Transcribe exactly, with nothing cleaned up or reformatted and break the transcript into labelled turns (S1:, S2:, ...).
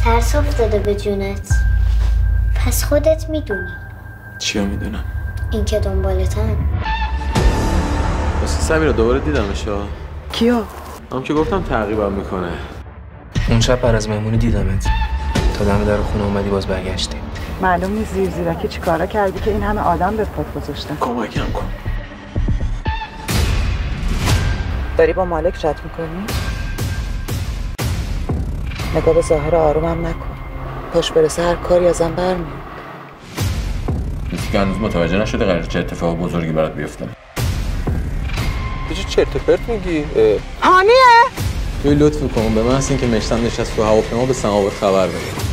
S1: ترس افتاده به جونت. پس خودت میدونی.
S2: چیا میدونم؟
S1: این که دنبالتن.
S2: واسه سمیرا دوباره دیدمش ها.
S3: کیو؟
S2: هم که گفتم تعقیبم میکنه.
S4: اون شب بعد از مهمونی دیدمت. تا دم در خونه اومدی باز برگشتی.
S3: معلوم نیست زیر زیرکی چی کارا کردی که این همه آدم به پات گذاشتن.
S2: کمکم کن.
S3: داری با مالک چت میکنی؟ نگاه به ظاهر آرومم نکن. پاش برسه هر کاری ازم برمیاد.
S2: کسی که هنوز متوجه نشده قراره چه اتفاق بزرگی برات بیفته.
S5: تو چه چرت و پرت میگی؟
S3: هانیه؟
S2: توی لطف کن به من هست این که مشتم نشست تو هواپیما به سماوات خبر بده.